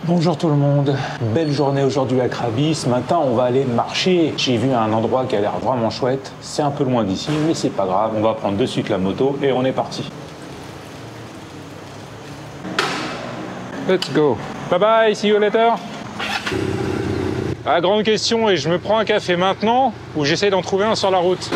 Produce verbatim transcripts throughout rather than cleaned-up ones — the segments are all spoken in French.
Bonjour tout le monde, belle journée aujourd'hui à Krabi. Ce matin on va aller marcher. J'ai vu un endroit qui a l'air vraiment chouette. C'est un peu loin d'ici mais c'est pas grave, on va prendre de suite la moto et on est parti. Let's go. Bye bye, see you later. La grande question est, je me prends un café maintenant ou j'essaie d'en trouver un sur la route?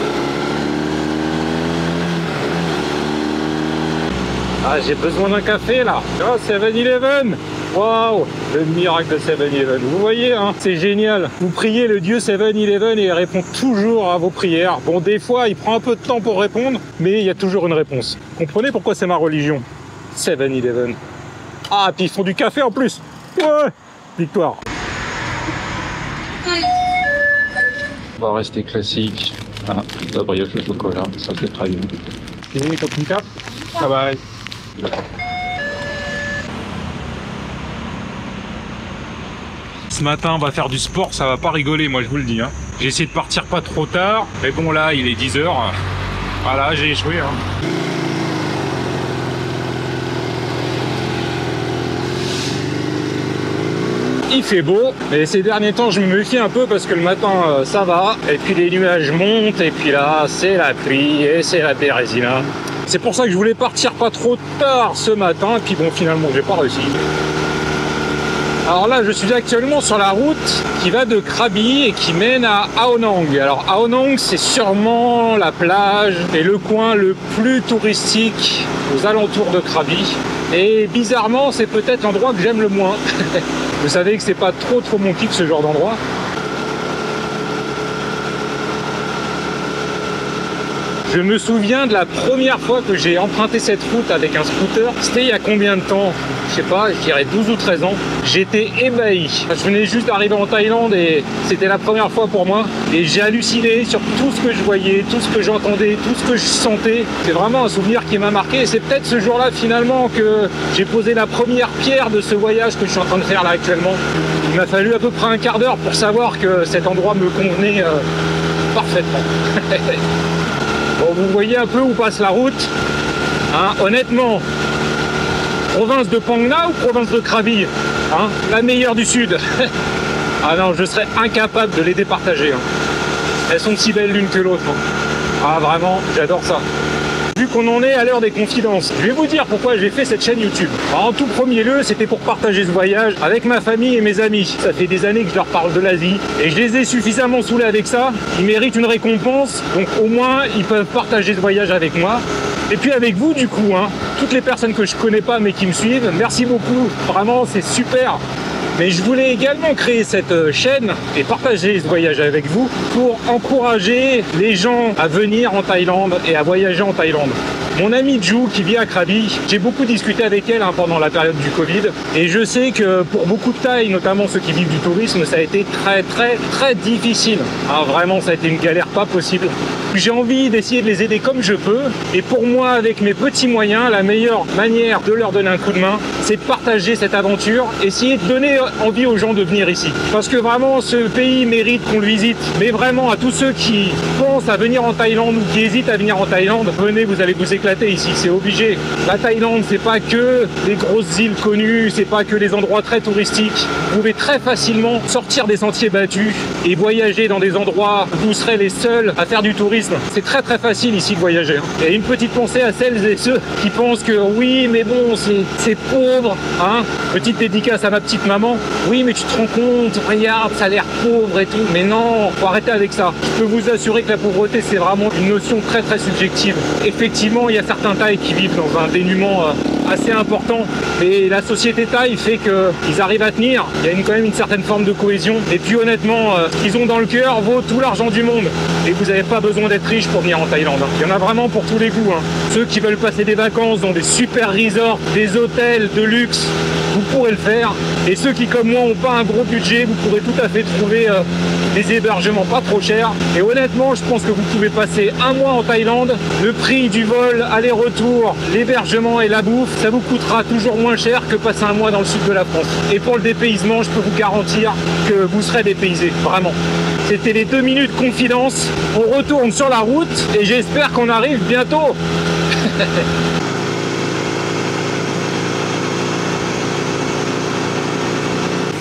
Ah, j'ai besoin d'un café là. Oh, seven eleven. Waouh, le miracle de seven eleven. Vous voyez, hein, c'est génial. Vous priez le dieu seven eleven et il répond toujours à vos prières. Bon, des fois, il prend un peu de temps pour répondre, mais il y a toujours une réponse. Comprenez pourquoi c'est ma religion? seven eleven. Ah, puis ils font du café en plus. Ouais, victoire. On va rester classique. Ah, la brioche au chocolat, ça fait très bien. Fini, comme une carte. Bye bye. Ce matin, on va faire du sport, ça va pas rigoler, moi je vous le dis. Hein. J'ai essayé de partir pas trop tard, mais bon là, il est dix heures. Voilà, j'ai échoué. Hein. Il fait beau, mais ces derniers temps je me méfie un peu parce que le matin euh, ça va, et puis les nuages montent, et puis là c'est la pluie et c'est la bérésina. C'est pour ça que je voulais partir pas trop tard ce matin, et puis bon finalement j'ai pas réussi. Alors là je suis actuellement sur la route qui va de Krabi et qui mène à Ao Nang. Alors Ao Nang c'est sûrement la plage et le coin le plus touristique aux alentours de Krabi. Et bizarrement c'est peut-être l'endroit que j'aime le moins. Vous savez que c'est pas trop trop mon kiff ce genre d'endroit. Je me souviens de la première fois que j'ai emprunté cette route avec un scooter. C'était il y a combien de temps? Je sais pas, je dirais douze ou treize ans. J'étais ébahi. Je venais juste d'arriver en Thaïlande et c'était la première fois pour moi. Et j'ai halluciné sur tout ce que je voyais, tout ce que j'entendais, tout ce que je sentais. C'est vraiment un souvenir qui m'a marqué. Et c'est peut-être ce jour-là finalement que j'ai posé la première pierre de ce voyage que je suis en train de faire là actuellement. Il m'a fallu à peu près un quart d'heure pour savoir que cet endroit me convenait euh, parfaitement. Bon, vous voyez un peu où passe la route, hein, honnêtement, province de Phang Nga ou province de Krabi, hein, la meilleure du sud. Ah non, je serais incapable de les départager. Hein. Elles sont si belles l'une que l'autre. Hein. Ah vraiment, j'adore ça. Vu qu'on en est à l'heure des confidences, je vais vous dire pourquoi j'ai fait cette chaîne YouTube. Alors, en tout premier lieu, c'était pour partager ce voyage avec ma famille et mes amis. Ça fait des années que je leur parle de l'Asie et je les ai suffisamment saoulés avec ça. Ils méritent une récompense, donc au moins ils peuvent partager ce voyage avec moi. Et puis avec vous du coup, hein, toutes les personnes que je connais pas mais qui me suivent, merci beaucoup, vraiment c'est super. Mais je voulais également créer cette chaîne et partager ce voyage avec vous pour encourager les gens à venir en Thaïlande et à voyager en Thaïlande. Mon amie Ju qui vit à Krabi, j'ai beaucoup discuté avec elle hein, pendant la période du Covid et je sais que pour beaucoup de Thaïs, notamment ceux qui vivent du tourisme, ça a été très très très difficile. Ah, vraiment, ça a été une galère pas possible. J'ai envie d'essayer de les aider comme je peux et pour moi, avec mes petits moyens, la meilleure manière de leur donner un coup de main, c'est de partager cette aventure, essayer de donner envie aux gens de venir ici. Parce que vraiment, ce pays mérite qu'on le visite. Mais vraiment, à tous ceux qui pensent à venir en Thaïlande ou qui hésitent à venir en Thaïlande, venez, vous allez vous éclater ici, c'est obligé. La Thaïlande, c'est pas que les grosses îles connues, c'est pas que les endroits très touristiques. Vous pouvez très facilement sortir des sentiers battus et voyager dans des endroits où vous serez les seuls à faire du tourisme. C'est très très facile ici de voyager. Et une petite pensée à celles et ceux qui pensent que oui, mais bon, c'est pauvre, hein. Petite dédicace à ma petite maman. Oui, mais tu te rends compte, regarde, ça a l'air pauvre et tout. Mais non, faut arrêter avec ça. Je peux vous assurer que la pauvreté, c'est vraiment une notion très très subjective. Effectivement, il y a certains Thaïs qui vivent dans un dénuement euh, assez important, mais la société Thaï fait qu'ils arrivent à tenir. Il y a une, quand même une certaine forme de cohésion. Et puis honnêtement, euh, ce qu'ils ont dans le cœur vaut tout l'argent du monde. Et vous n'avez pas besoin d'être riche pour venir en Thaïlande. Hein. Il y en a vraiment pour tous les goûts. Hein. Ceux qui veulent passer des vacances dans des super resorts, des hôtels de luxe, vous pourrez le faire. Et ceux qui, comme moi, n'ont pas un gros budget, vous pourrez tout à fait trouver euh, des hébergements pas trop chers. Et honnêtement, je pense que vous pouvez passer un mois en Thaïlande. Le prix du vol, aller-retour, l'hébergement et la bouffe, ça vous coûtera toujours moins cher que passer un mois dans le sud de la France. Et pour le dépaysement, je peux vous garantir que vous serez dépaysé, vraiment. C'était les deux minutes confidence. On retourne sur la route et j'espère qu'on arrive bientôt.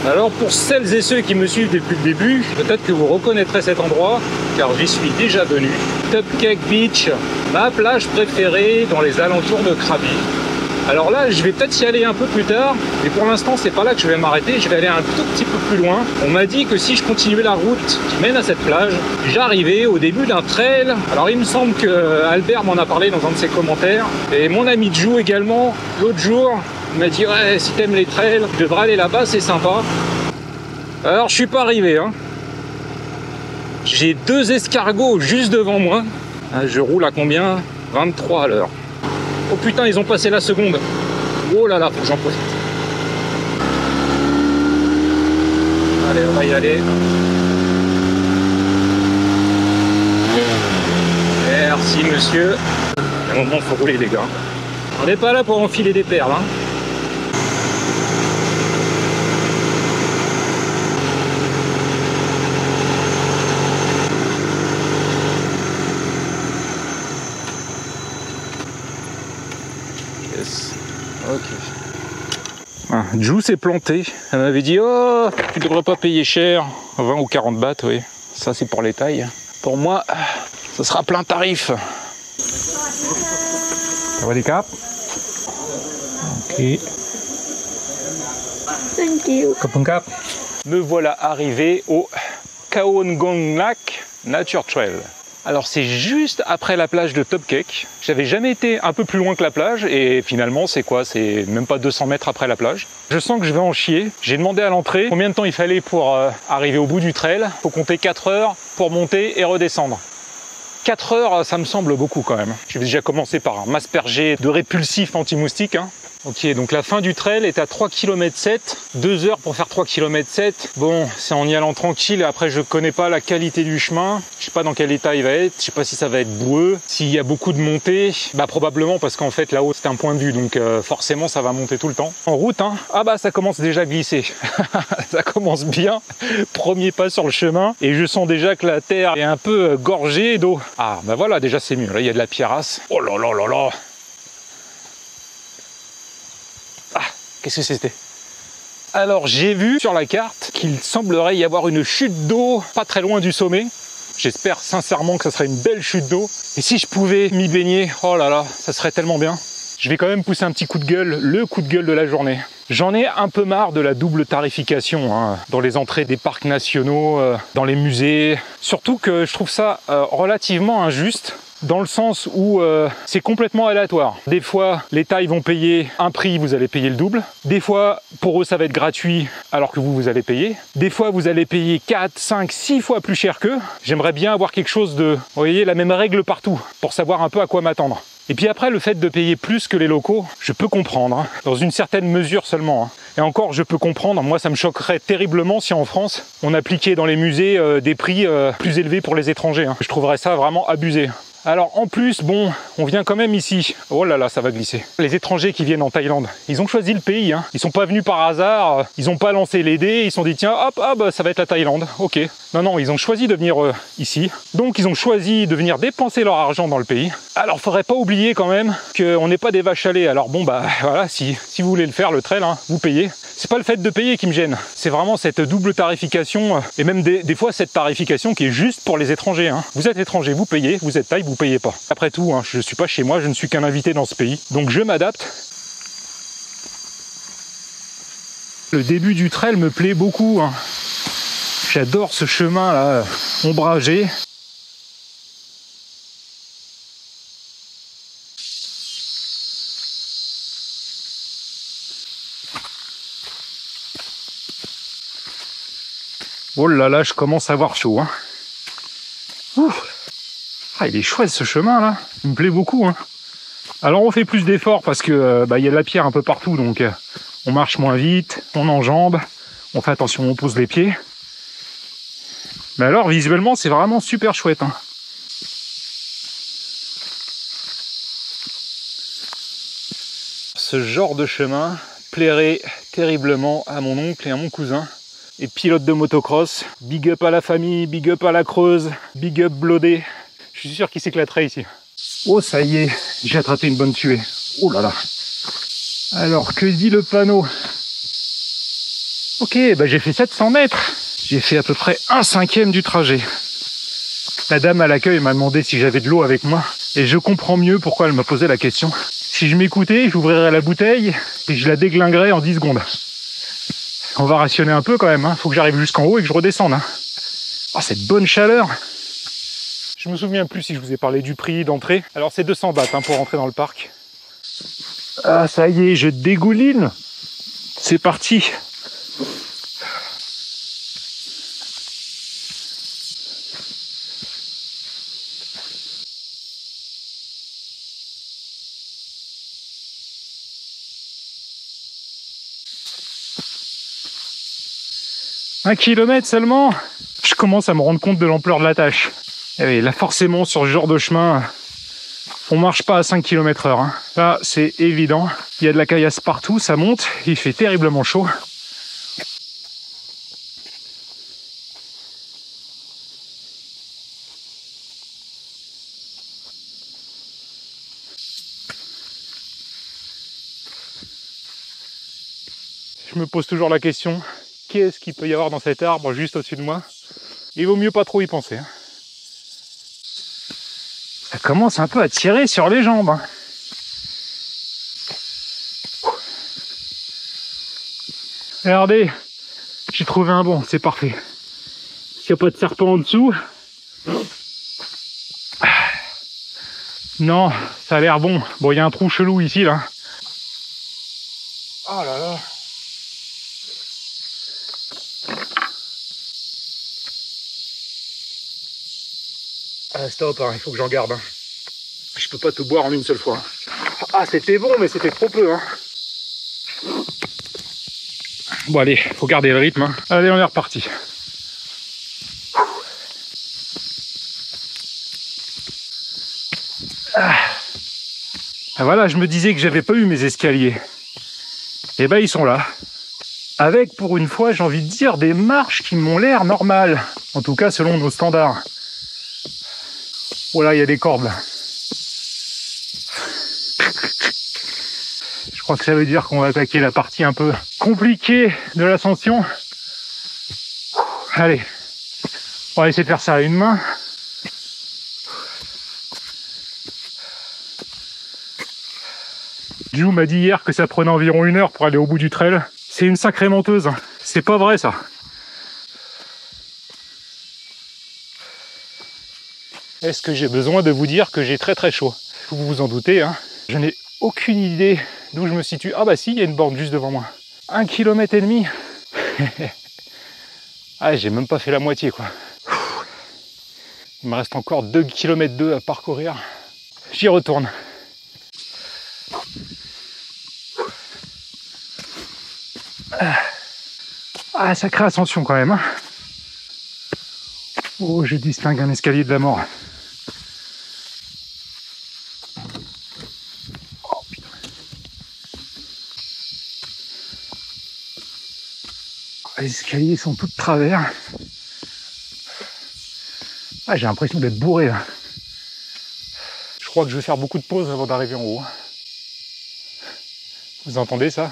Alors pour celles et ceux qui me suivent depuis le début, peut-être que vous reconnaîtrez cet endroit, car j'y suis déjà venu. Tubkek Beach, ma plage préférée dans les alentours de Krabi. Alors là, je vais peut-être y aller un peu plus tard, mais pour l'instant, c'est pas là que je vais m'arrêter, je vais aller un tout petit peu plus loin. On m'a dit que si je continuais la route qui mène à cette plage, j'arrivais au début d'un trail. Alors il me semble que Albert m'en a parlé dans un de ses commentaires, et mon ami Jou également, l'autre jour, il m'a dit ouais, si t'aimes les trails, tu devrais aller là-bas, c'est sympa. Alors je suis pas arrivé, hein. J'ai deux escargots juste devant moi. Je roule à combien? vingt-trois à l'heure. Oh putain, ils ont passé la seconde. Oh là là, faut que j'en profite. Allez, on va y aller. Merci monsieur. À un moment, il faut rouler les gars. On n'est pas là pour enfiler des perles, hein. Ok. Ah, Jou s'est planté. Elle m'avait dit oh, tu devrais pas payer cher. vingt ou quarante bahts, oui. Ça, c'est pour les tailles. Pour moi, ce sera plein tarif. Ça va des cap? Ok. Thank you. Cap. Me voilà arrivé au Kaongonglak Nature Trail. Alors c'est juste après la plage de Tubkek. J'avais jamais été un peu plus loin que la plage et finalement c'est quoi? C'est même pas deux cents mètres après la plage. Je sens que je vais en chier. J'ai demandé à l'entrée combien de temps il fallait pour euh, arriver au bout du trail. Faut compter quatre heures pour monter et redescendre. quatre heures, ça me semble beaucoup quand même. Je vais déjà commencer par m'asperger de répulsif anti-moustique. Hein. Ok, donc la fin du trail est à trois virgule sept kilomètres. deux heures pour faire trois virgule sept kilomètres. Bon, c'est en y allant tranquille. Après, je connais pas la qualité du chemin. Je sais pas dans quel état il va être. Je sais pas si ça va être boueux. S'il y a beaucoup de montées, bah probablement parce qu'en fait là-haut c'est un point de vue. Donc euh, forcément ça va monter tout le temps. En route, hein. Ah bah ça commence déjà à glisser. Ça commence bien. Premier pas sur le chemin. Et je sens déjà que la terre est un peu gorgée d'eau. Ah bah voilà, déjà c'est mieux. Là il y a de la pierrasse. Oh là là là là. Qu'est-ce que c'était? Alors j'ai vu sur la carte qu'il semblerait y avoir une chute d'eau pas très loin du sommet. J'espère sincèrement que ça serait une belle chute d'eau. Et si je pouvais m'y baigner, oh là là, ça serait tellement bien. Je vais quand même pousser un petit coup de gueule, le coup de gueule de la journée. J'en ai un peu marre de la double tarification hein, dans les entrées des parcs nationaux, euh, dans les musées. Surtout que je trouve ça euh, relativement injuste. Dans le sens où euh, c'est complètement aléatoire. Des fois, l'État ils vont payer un prix, vous allez payer le double. Des fois, pour eux, ça va être gratuit, alors que vous, vous allez payer. Des fois, vous allez payer quatre, cinq, six fois plus cher qu'eux. J'aimerais bien avoir quelque chose de, vous voyez, la même règle partout, pour savoir un peu à quoi m'attendre. Et puis après, le fait de payer plus que les locaux, je peux comprendre, hein, dans une certaine mesure seulement. Hein. Et encore, je peux comprendre, moi ça me choquerait terriblement si en France, on appliquait dans les musées euh, des prix euh, plus élevés pour les étrangers. Hein. Je trouverais ça vraiment abusé. Alors en plus, bon, on vient quand même ici. Oh là là, ça va glisser. Les étrangers qui viennent en Thaïlande, ils ont choisi le pays. Hein. Ils sont pas venus par hasard, ils n'ont pas lancé les dés, ils se sont dit tiens, hop, hop, ça va être la Thaïlande. Ok. Non, non, ils ont choisi de venir euh, ici. Donc ils ont choisi de venir dépenser leur argent dans le pays. Alors faudrait pas oublier quand même qu'on n'est pas des vaches à lait. Alors bon, bah voilà, si, si vous voulez le faire, le trail, hein, vous payez. C'est pas le fait de payer qui me gêne. C'est vraiment cette double tarification et même des, des fois cette tarification qui est juste pour les étrangers. Hein. Vous êtes étranger, vous payez, vous êtes thaï, vous payez pas. Après tout, hein, je suis pas chez moi, je ne suis qu'un invité dans ce pays. Donc je m'adapte. Le début du trail me plaît beaucoup. Hein. J'adore ce chemin là, ombragé. Oh là là, je commence à avoir chaud. Hein. Ouh. Ah, il est chouette ce chemin là, il me plaît beaucoup. Hein. Alors on fait plus d'efforts parce que euh, bah, y a de la pierre un peu partout, donc euh, on marche moins vite, on enjambe, on fait attention, on pose les pieds. Mais alors visuellement c'est vraiment super chouette. Hein. Ce genre de chemin plairait terriblement à mon oncle et à mon cousin. Et pilote de motocross, big up à la famille, big up à la Creuse, big up Blodé. Je suis sûr qu'il s'éclaterait ici. Oh ça y est, j'ai attrapé une bonne tuée. Oh là là. Alors que dit le panneau? Ok, bah j'ai fait sept cents mètres. J'ai fait à peu près un cinquième du trajet. La dame à l'accueil m'a demandé si j'avais de l'eau avec moi. Et je comprends mieux pourquoi elle m'a posé la question. Si je m'écoutais, j'ouvrirais la bouteille et je la déglinguerais en dix secondes. On va rationner un peu quand même, hein. Faut que j'arrive jusqu'en haut et que je redescende. Hein. Oh, cette bonne chaleur! Je me souviens plus si je vous ai parlé du prix d'entrée. Alors c'est deux cents bahts hein, pour rentrer dans le parc. Ah ça y est, je dégouline. C'est parti. Un kilomètre seulement. Je commence à me rendre compte de l'ampleur de la tâche. Et oui, là forcément sur ce genre de chemin, on marche pas à cinq kilomètres heure. Hein. Là c'est évident. Il y a de la caillasse partout, ça monte, il fait terriblement chaud. Je me pose toujours la question, qu'est-ce qu'il peut y avoir dans cet arbre juste au-dessus de moi? Il vaut mieux pas trop y penser. Hein. Ça commence un peu à tirer sur les jambes. Hein. Regardez, j'ai trouvé un bon, c'est parfait. S'il n'y a pas de serpent en dessous. Non, ça a l'air bon. Bon, il y a un trou chelou ici, là. Oh là là. Ah, stop, hein, il faut que j'en garde. Hein. Je peux pas tout boire en une seule fois. Ah, c'était bon, mais c'était trop peu. Hein. Bon, allez, faut garder le rythme. Hein. Allez, on est reparti. Ah. Ah, voilà, je me disais que j'avais pas eu mes escaliers. Et ben, ils sont là. Avec, pour une fois, j'ai envie de dire, des marches qui m'ont l'air normales. En tout cas, selon nos standards. Oh là, il y a des cordes là. Je crois que ça veut dire qu'on va attaquer la partie un peu compliquée de l'ascension. Allez, on va essayer de faire ça à une main. Jou m'a dit hier que ça prenait environ une heure pour aller au bout du trail. C'est une sacrée menteuse. C'est pas vrai ça. Est-ce que j'ai besoin de vous dire que j'ai très très chaud? Vous vous en doutez, hein. Je n'ai aucune idée d'où je me situe. Ah bah si, il y a une borne juste devant moi. Un kilomètre et demi. Ah, j'ai même pas fait la moitié quoi. Il me reste encore deux kilomètres deux à parcourir. J'y retourne. Ah, sacrée ascension quand même. Hein. Oh, je distingue un escalier de la mort. Oh putain. Les escaliers sont tous de travers. Ah, j'ai l'impression d'être bourré là. Je crois que je vais faire beaucoup de pauses avant d'arriver en haut. Vous entendez ça?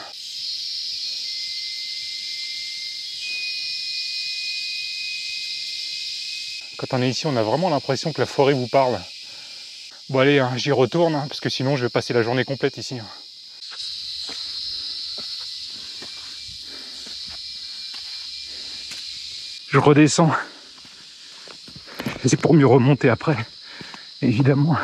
Quand on est ici, on a vraiment l'impression que la forêt vous parle. Bon allez, hein, j'y retourne, hein, parce que sinon je vais passer la journée complète ici. Hein. Je redescends. C'est pour mieux remonter après, évidemment.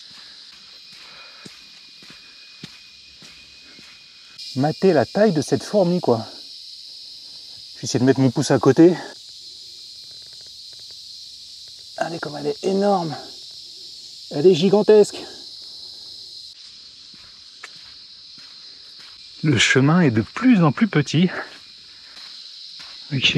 Matez la taille de cette fourmi, quoi. Je vais essayer de mettre mon pouce à côté. Regardez comme elle est énorme. Elle est gigantesque. Le chemin est de plus en plus petit. Ok.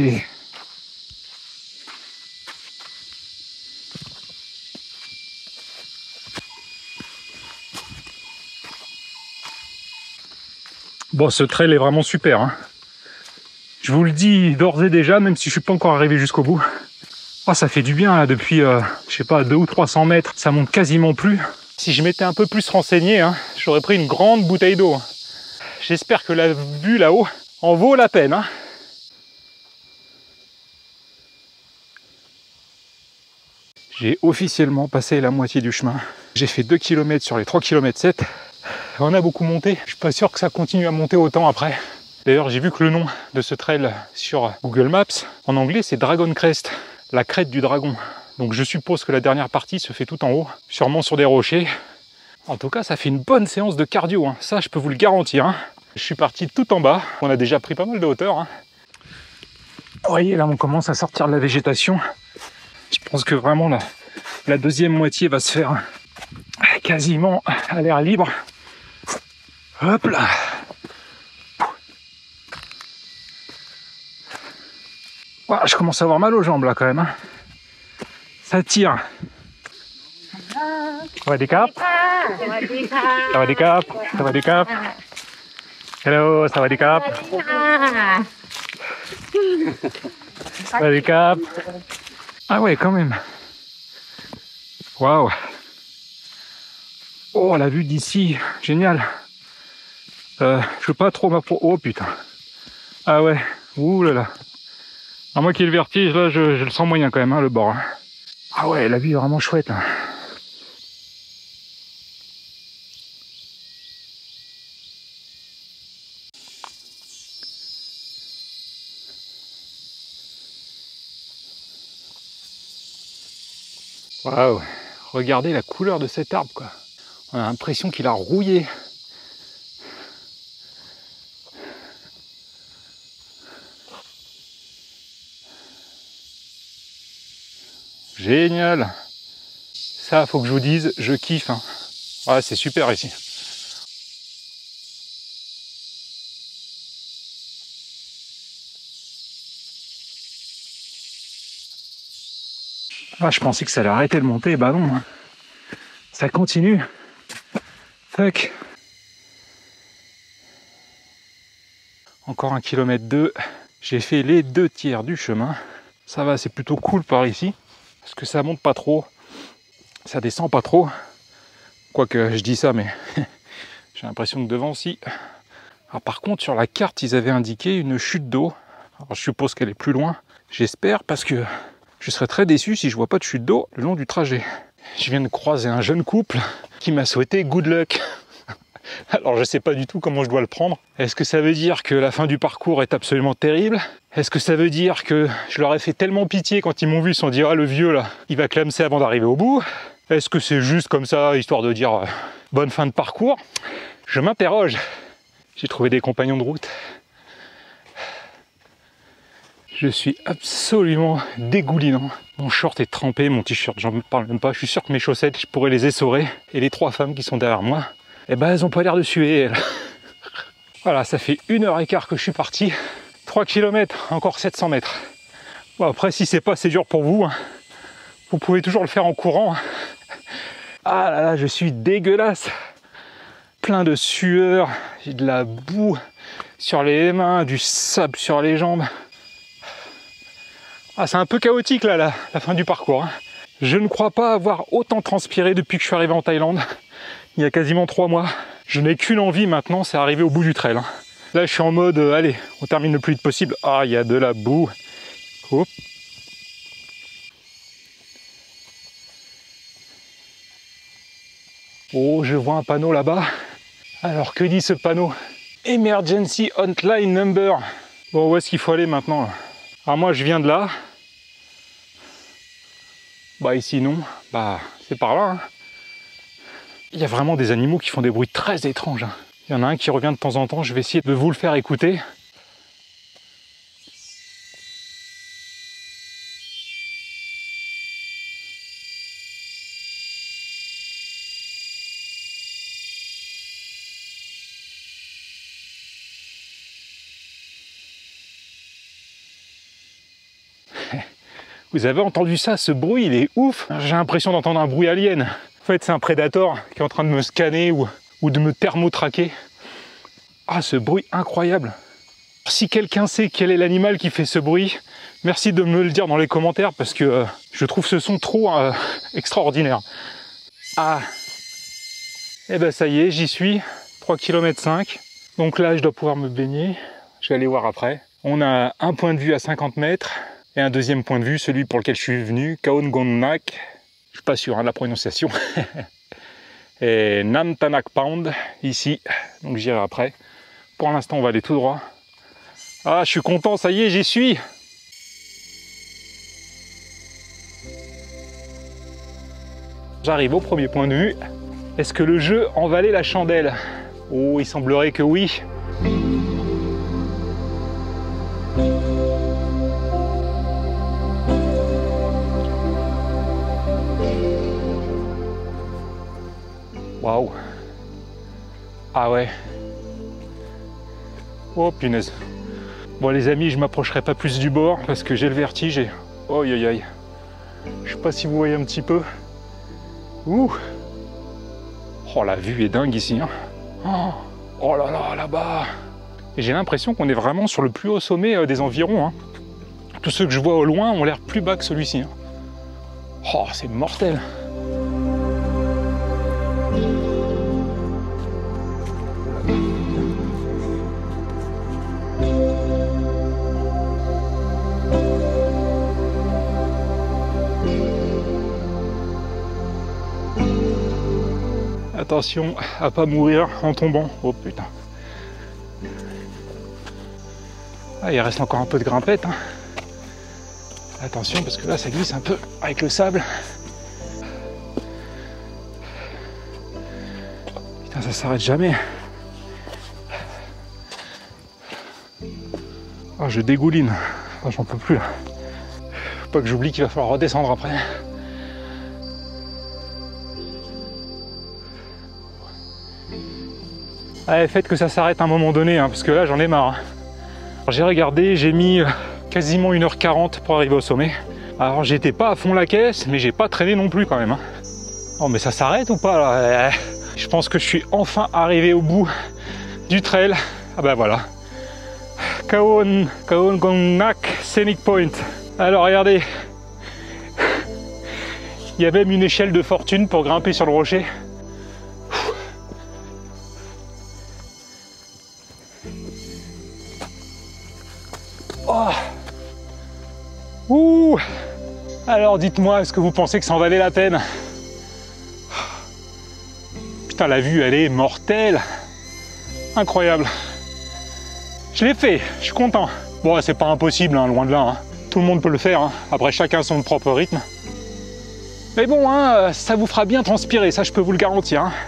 Bon, ce trail est vraiment super. Hein. Je vous le dis d'ores et déjà, même si je suis pas encore arrivé jusqu'au bout. Oh, ça fait du bien là depuis, euh, je sais pas, deux ou trois cents mètres. Ça monte quasiment plus. Si je m'étais un peu plus renseigné, hein, j'aurais pris une grande bouteille d'eau. J'espère que la vue là-haut en vaut la peine. Hein. J'ai officiellement passé la moitié du chemin. J'ai fait deux kilomètres sur les trois virgule sept kilomètres. On a beaucoup monté. Je suis pas sûr que ça continue à monter autant après. D'ailleurs, j'ai vu que le nom de ce trail sur Google Maps, en anglais, c'est Dragon Crest, la crête du dragon. Donc je suppose que la dernière partie se fait tout en haut, sûrement sur des rochers. En tout cas, ça fait une bonne séance de cardio, hein. Ça je peux vous le garantir. Hein. Je suis parti tout en bas, on a déjà pris pas mal de hauteur. Hein. Vous voyez, là on commence à sortir de la végétation. Je pense que vraiment la, la deuxième moitié va se faire quasiment à l'air libre. Hop là. Ouais, je commence à avoir mal aux jambes là quand même. Hein. Ça tire. Sawadee-cap. Sawadee-cap. Sawadee-cap. Hello, Sawadee-cap. Sawadee-cap. Ah ouais, quand même. Waouh. Oh, la vue d'ici, génial. Euh, je veux pas trop m'appro... Oh putain. Ah ouais, ouh là là. À moi qui ai le vertige, là, je, je le sens moyen quand même, hein, le bord. Hein. Ah ouais, la vue est vraiment chouette. Là. Waouh, regardez la couleur de cet arbre, quoi. On a l'impression qu'il a rouillé. Génial. Ça, faut que je vous dise, je kiffe. Hein. Ouais, c'est super ici. Ah, je pensais que ça allait arrêter de monter, bah non. Ça continue. Fuck. Encore un kilomètre deux. J'ai fait les deux tiers du chemin. Ça va, c'est plutôt cool par ici. Parce que ça monte pas trop. Ça descend pas trop. Quoique je dis ça, mais j'ai l'impression que devant, si. Alors, par contre, sur la carte, ils avaient indiqué une chute d'eau. Alors je suppose qu'elle est plus loin. J'espère, parce que je serais très déçu si je vois pas de chute d'eau le long du trajet. Je viens de croiser un jeune couple qui m'a souhaité good luck. Alors je sais pas du tout comment je dois le prendre. Est-ce que ça veut dire que la fin du parcours est absolument terrible? Est-ce que ça veut dire que je leur ai fait tellement pitié quand ils m'ont vu, ils se sont dit ah le vieux là, il va clamser avant d'arriver au bout? Est-ce que c'est juste comme ça, histoire de dire euh, bonne fin de parcours? Je m'interroge. J'ai trouvé des compagnons de route. Je suis absolument dégoulinant. Mon short est trempé, mon t-shirt, j'en parle même pas. Je suis sûr que mes chaussettes, je pourrais les essorer. Et les trois femmes qui sont derrière moi, eh ben elles ont pas l'air de suer. Elles. Voilà, ça fait une heure et quart que je suis parti. trois kilomètres, encore sept cents mètres. Bon, après, si c'est pas assez dur pour vous, hein, vous pouvez toujours le faire en courant. Ah là là, je suis dégueulasse. Plein de sueur, j'ai de la boue sur les mains, du sable sur les jambes. Ah, c'est un peu chaotique là, la, la fin du parcours. Hein. Je ne crois pas avoir autant transpiré depuis que je suis arrivé en Thaïlande, il y a quasiment trois mois. Je n'ai qu'une envie maintenant, c'est arriver au bout du trail. Hein. Là, je suis en mode, euh, allez, on termine le plus vite possible. Ah, il y a de la boue. Hop. Oh, je vois un panneau là-bas. Alors, que dit ce panneau? Emergency Hotline Number. Bon, où est-ce qu'il faut aller maintenant là? Alors moi je viin de là, bah ici non, bah c'est par là. Hein. Il y a vraiment des animaux qui font des bruits très étranges. Hein. Il y en a un qui revient de temps en temps, je vais essayer de vous le faire écouter. Vous avez entendu ça, ce bruit, il est ouf. J'ai l'impression d'entendre un bruit alien. En fait, c'est un prédateur qui est en train de me scanner ou, ou de me thermotraquer. Ah, ce bruit incroyable. Si quelqu'un sait quel est l'animal qui fait ce bruit, merci de me le dire dans les commentaires parce que euh, je trouve ce son trop euh, extraordinaire. Ah, et ben ça y est, j'y suis. trois virgule cinq kilomètres. Donc là, je dois pouvoir me baigner. Je vais aller voir après. On a un point de vue à cinquante mètres. Et un deuxième point de vue, celui pour lequel je suis venu, Khao Ngon Nak. Je suis pas sûr hein, de la prononciation. Et Nam Tanak Pound, ici. Donc j'irai après. Pour l'instant, on va aller tout droit. Ah, je suis content, ça y est, j'y suis. J'arrive au premier point de vue. Est-ce que le jeu en valait la chandelle? Oh, il semblerait que oui. Waouh. Ah ouais. Oh punaise. Bon les amis, je m'approcherai pas plus du bord parce que j'ai le vertige et... Oh aïe aïe. Je sais pas si vous voyez un petit peu. Ouh. Oh la vue est dingue ici. Hein. Oh, oh là là, là-bas. Et j'ai l'impression qu'on est vraiment sur le plus haut sommet euh, des environs. Hein. Tous ceux que je vois au loin ont l'air plus bas que celui-ci. Hein. Oh, c'est mortel. Attention à pas mourir en tombant. Oh putain. Ah, il reste encore un peu de grimpette. Hein. Attention parce que là ça glisse un peu avec le sable. Putain, ça s'arrête jamais. Ah, je dégouline. Ah, j'en peux plus là. Faut pas que j'oublie qu'il va falloir redescendre après. Allez, faites que ça s'arrête à un moment donné, hein, parce que là j'en ai marre. J'ai regardé, j'ai mis quasiment une heure quarante pour arriver au sommet. Alors j'étais pas à fond la caisse, mais j'ai pas traîné non plus quand même. Hein. Oh mais ça s'arrête ou pas là? Je pense que je suis enfin arrivé au bout du trail. Ah bah voilà. Khao Ngon-Nak Scenic Point. Alors regardez. Il y a même une échelle de fortune pour grimper sur le rocher. Oh. Ouh. Alors dites-moi, est-ce que vous pensez que ça en valait la peine? Putain, la vue, elle est mortelle. Incroyable. Je l'ai fait, je suis content. Bon, c'est pas impossible, hein, loin de là. Hein. Tout le monde peut le faire, hein. Après chacun son propre rythme. Mais bon, hein, ça vous fera bien transpirer, ça je peux vous le garantir. Hein.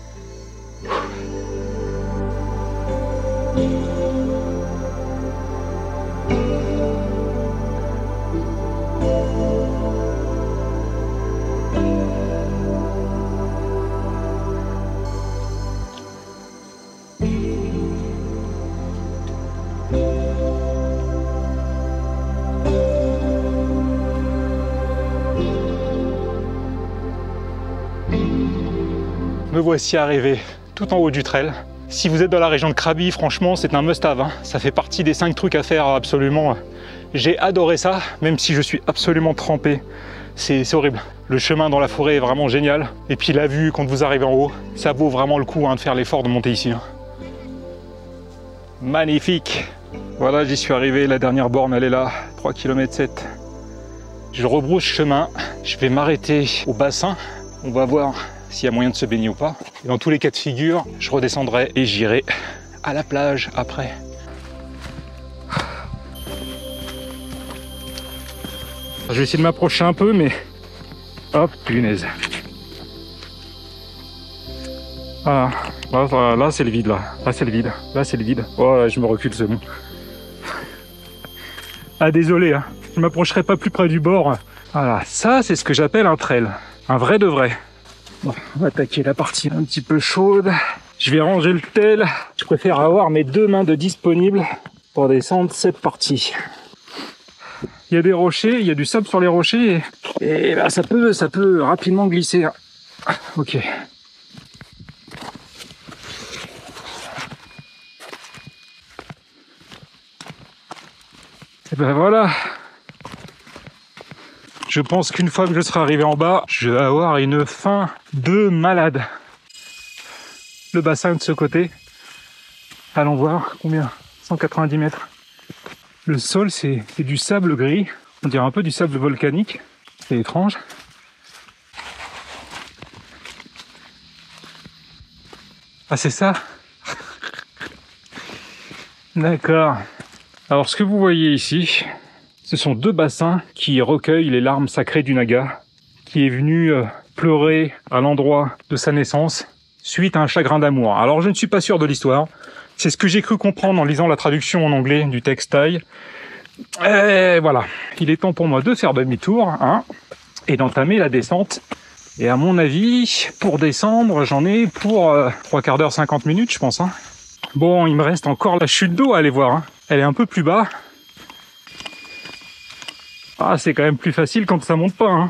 Me voici arrivé tout en haut du trail. Si vous êtes dans la région de Krabi, franchement, c'est un must-have. Hein. Ça fait partie des cinq trucs à faire absolument. J'ai adoré ça, même si je suis absolument trempé. C'est horrible. Le chemin dans la forêt est vraiment génial. Et puis la vue, quand vous arrivez en haut, ça vaut vraiment le coup hein, de faire l'effort de monter ici. Hein. Magnifique. Voilà, j'y suis arrivé. La dernière borne, elle est là. trois kilomètres sept. Je rebrousse chemin. Je vais m'arrêter au bassin. On va voir s'il y a moyen de se baigner ou pas. Et dans tous les cas de figure, je redescendrai et j'irai à la plage après. Je vais essayer de m'approcher un peu, mais... Hop, punaise. Voilà, là, là c'est le vide, là. Là c'est le vide, là c'est le vide. Oh, là, je me recule, c'est bon. Ah, désolé, hein. Je ne m'approcherai pas plus près du bord. Voilà, ça c'est ce que j'appelle un trail. Un vrai de vrai. Bon, on va attaquer la partie un petit peu chaude. Je vais ranger le tel. Je préfère avoir mes deux mains de disponibles pour descendre cette partie. Il y a des rochers, il y a du sable sur les rochers et, et bah, ça peut, ça peut rapidement glisser. Ok. Et ben voilà. Je pense qu'une fois que je serai arrivé en bas, je vais avoir une faim de malade. Le bassin de ce côté. Allons voir combien, cent quatre-vingt-dix mètres. Le sol, c'est du sable gris. On dirait un peu du sable volcanique. C'est étrange. Ah, c'est ça? D'accord. Alors, ce que vous voyez ici, ce sont deux bassins qui recueillent les larmes sacrées du Naga, qui est venu euh, pleurer à l'endroit de sa naissance suite à un chagrin d'amour. Alors, je ne suis pas sûr de l'histoire. C'est ce que j'ai cru comprendre en lisant la traduction en anglais du texte thaï. Et voilà. Il est temps pour moi de faire demi-tour, hein, et d'entamer la descente. Et à mon avis, pour descendre, j'en ai pour euh, trois quarts d'heure, cinquante minutes, je pense. Hein. Bon, il me reste encore la chute d'eau à aller voir. Hein. Elle est un peu plus bas. Ah, c'est quand même plus facile quand ça monte pas. Hein.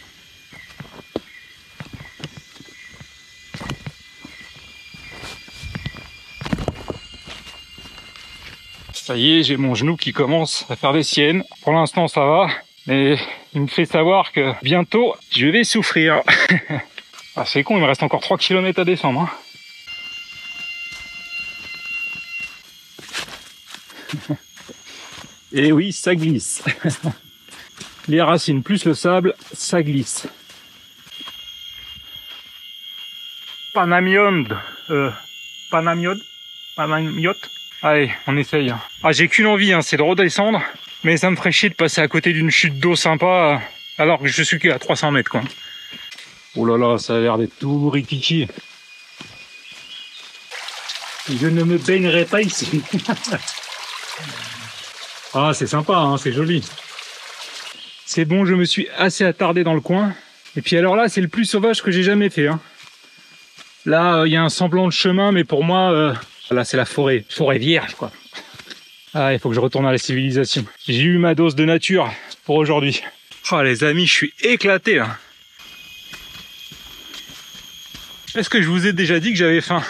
Ça y est, j'ai mon genou qui commence à faire des siennes. Pour l'instant, ça va. Mais il me fait savoir que bientôt, je vais souffrir. Ah, c'est con, il me reste encore trois kilomètres à descendre. Hein. Et oui, ça glisse. Les racines plus le sable, ça glisse. Panamiode. Euh, Panamiode Panamiode. Allez, on essaye. Ah, j'ai qu'une envie, hein, c'est de redescendre. Mais ça me ferait chier de passer à côté d'une chute d'eau sympa, alors que je suis qu'à trois cents mètres, quoi. Oh là là, ça a l'air d'être tout rikiki. Je ne me baignerai pas ici. Ah, c'est sympa, hein, c'est joli. C'est bon, je me suis assez attardé dans le coin. Et puis alors là, c'est le plus sauvage que j'ai jamais fait. Hein. Là, il euh, y a un semblant de chemin, mais pour moi, euh, là, c'est la forêt. Forêt vierge, quoi. Ah, il faut que je retourne à la civilisation. J'ai eu ma dose de nature pour aujourd'hui. Oh, les amis, je suis éclaté, là. Est-ce que je vous ai déjà dit que j'avais faim?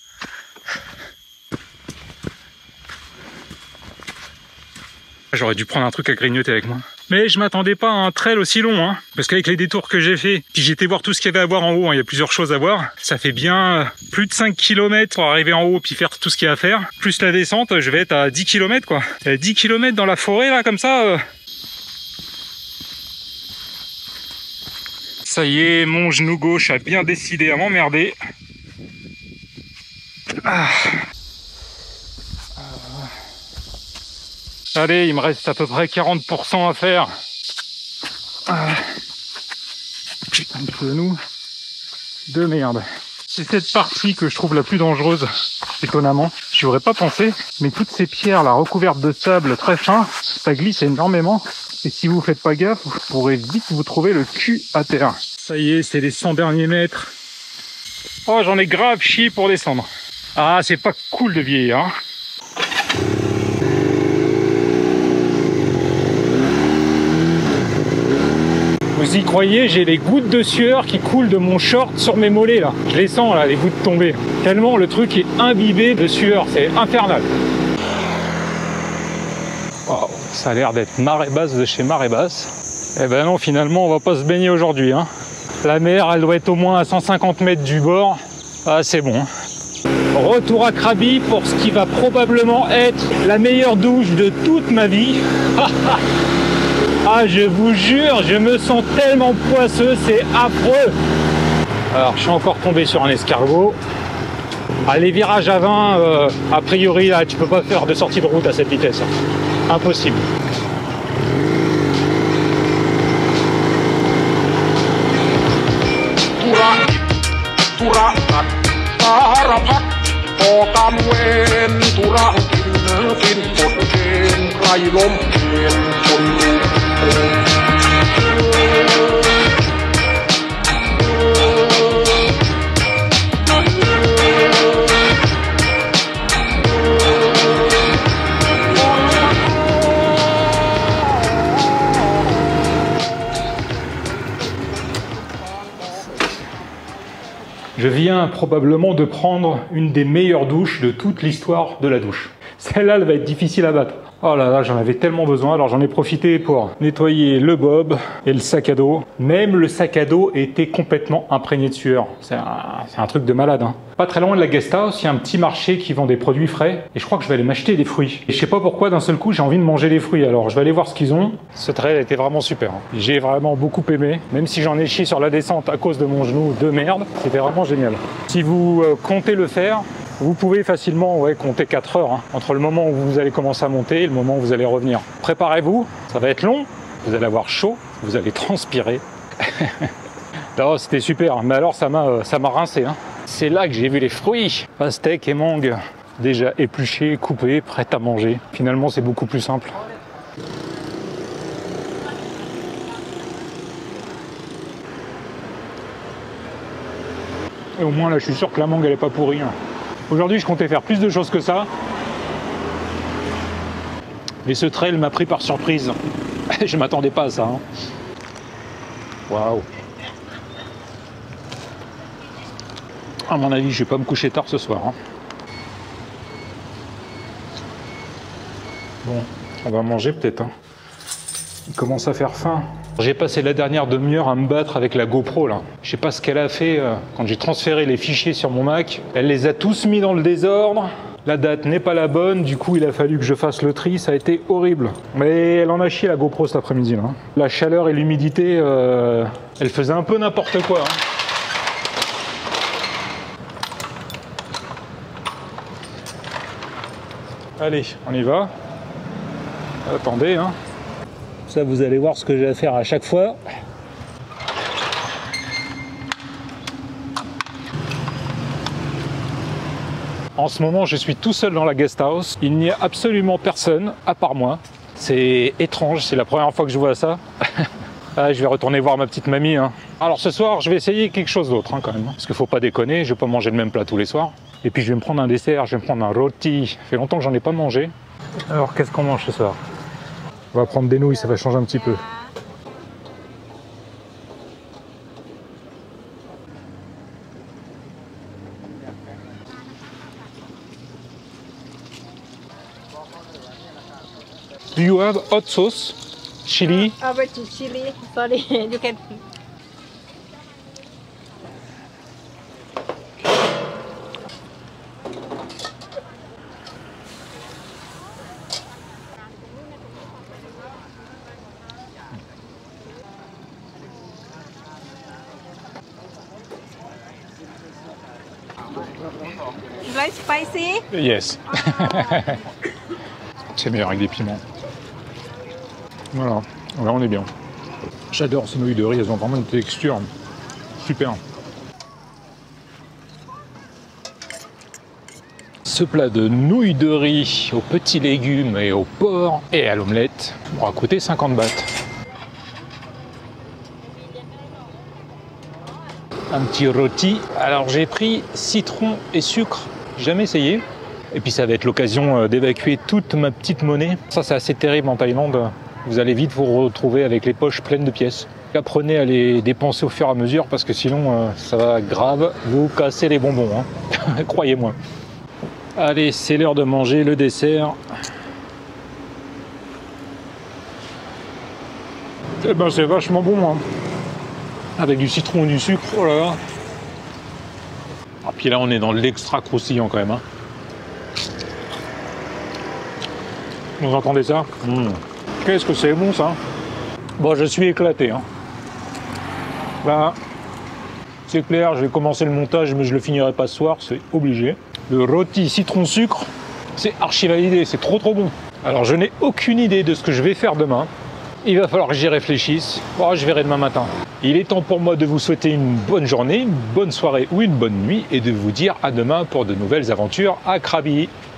J'aurais dû prendre un truc à grignoter avec moi. Mais je m'attendais pas à un trail aussi long, hein, parce qu'avec les détours que j'ai fait, puis j'étais voir tout ce qu'il y avait à voir en haut, hein, il y a plusieurs choses à voir, ça fait bien euh, plus de cinq kilomètres pour arriver en haut puis faire tout ce qu'il y a à faire. Plus la descente, je vais être à dix kilomètres, quoi. À dix kilomètres dans la forêt, là, comme ça. Euh... Ça y est, mon genou gauche a bien décidé à m'emmerder. Ah. Allez, il me reste à peu près quarante pour cent à faire. Ah. Putain de genou de merde. C'est cette partie que je trouve la plus dangereuse, étonnamment. J'y aurais pas pensé, mais toutes ces pierres là recouvertes de sable très fin, ça glisse énormément. Et si vous faites pas gaffe, vous pourrez vite vous trouver le cul à terre. Ça y est, c'est les cent derniers mètres. Oh, j'en ai grave chié pour descendre. Ah, c'est pas cool de vieillir, hein. Vous y croyez, j'ai les gouttes de sueur qui coulent de mon short sur mes mollets là. Je les sens là, les gouttes tomber. Tellement le truc est imbibé de sueur, c'est infernal. Wow, ça a l'air d'être marée basse de chez marée basse. Eh ben non, finalement on va pas se baigner aujourd'hui. Hein. La mer, elle doit être au moins à cent cinquante mètres du bord. Ah, c'est bon. Retour à Krabi pour ce qui va probablement être la meilleure douche de toute ma vie. Ah, je vous jure, je me sens tellement poisseux, c'est affreux. Alors, je suis encore tombé sur un escargot. Ah, les virages à vingt, euh, a priori, là, tu peux pas faire de sortie de route à cette vitesse. Impossible. Je viens probablement de prendre une des meilleures douches de toute l'histoire de la douche. Celle-là, elle va être difficile à battre. Oh là là, j'en avais tellement besoin. Alors j'en ai profité pour nettoyer le bob et le sac à dos. Même le sac à dos était complètement imprégné de sueur. C'est un, c'est un truc de malade. Hein. Pas très loin de la guest house, il y a un petit marché qui vend des produits frais. Et je crois que je vais aller m'acheter des fruits. Et je sais pas pourquoi d'un seul coup j'ai envie de manger des fruits. Alors je vais aller voir ce qu'ils ont. Ce trail était vraiment super. Hein. J'ai vraiment beaucoup aimé. Même si j'en ai chié sur la descente à cause de mon genou de merde. C'était vraiment génial. Si vous euh, comptez le faire, vous pouvez facilement ouais, compter quatre heures hein, entre le moment où vous allez commencer à monter et le moment où vous allez revenir. Préparez-vous, ça va être long, vous allez avoir chaud, vous allez transpirer. Non, c'était super, mais alors ça m'a ça m'a rincé. Hein. C'est là que j'ai vu les fruits, pastèques et mangues, déjà épluchés, coupés, prêts à manger. Finalement, c'est beaucoup plus simple. Et au moins là, je suis sûr que la mangue, elle est pas pourrie. Hein. Aujourd'hui, je comptais faire plus de choses que ça. Mais ce trail m'a pris par surprise. Je m'attendais pas à ça. Hein. Waouh. À mon avis, je vais pas me coucher tard ce soir. Hein. Bon, on va manger peut-être. Hein. Il commence à faire faim. J'ai passé la dernière demi-heure à me battre avec la GoPro là. Je sais pas ce qu'elle a fait euh, quand j'ai transféré les fichiers sur mon Mac. Elle les a tous mis dans le désordre. La date n'est pas la bonne, du coup il a fallu que je fasse le tri, ça a été horrible. Mais elle en a chié la GoPro cet après-midi là. La chaleur et l'humidité, euh, elle faisait un peu n'importe quoi. Hein. Allez, on y va. Attendez, hein. Ça, vous allez voir ce que j'ai à faire à chaque fois. En ce moment, je suis tout seul dans la guest house. Il n'y a absolument personne à part moi. C'est étrange, c'est la première fois que je vois ça. Ah, je vais retourner voir ma petite mamie. Hein. Alors ce soir, je vais essayer quelque chose d'autre hein, quand même. Parce qu'il faut pas déconner, je vais pas manger le même plat tous les soirs. Et puis je vais me prendre un dessert, je vais me prendre un rôti. Ça fait longtemps que j'en ai pas mangé. Alors qu'est-ce qu'on mange ce soir? On va prendre des nouilles, ça va changer un petit peu. Do you have hot sauce? Chili? Over to chili. Sorry, you can. You like spicy? Yes. C'est meilleur avec des piments. Voilà, là on est bien. J'adore ces nouilles de riz, elles ont vraiment une texture super. Ce plat de nouilles de riz aux petits légumes et au porc et à l'omelette m'aura coûté cinquante bahts. Un petit rôti. Alors j'ai pris citron et sucre, jamais essayé. Et puis ça va être l'occasion d'évacuer toute ma petite monnaie. Ça c'est assez terrible en Thaïlande. Vous allez vite vous retrouver avec les poches pleines de pièces. Apprenez à les dépenser au fur et à mesure parce que sinon euh, ça va grave vous casser les bonbons. Hein. Croyez-moi. Allez, c'est l'heure de manger le dessert. Eh ben c'est vachement bon. Hein. Avec du citron et du sucre. Oh là là. Ah, puis là on est dans l'extra croustillant quand même. Hein. Vous entendez ça? Mmh. Qu'est-ce que c'est bon ça? Bon, je suis éclaté. Hein. Là, c'est clair, je vais commencer le montage, mais je le finirai pas ce soir, c'est obligé. Le rôti citron-sucre, c'est archi validé, c'est trop trop bon. Alors, je n'ai aucune idée de ce que je vais faire demain. Il va falloir que j'y réfléchisse. Oh, je verrai demain matin. Il est temps pour moi de vous souhaiter une bonne journée, une bonne soirée ou une bonne nuit et de vous dire à demain pour de nouvelles aventures à Krabi.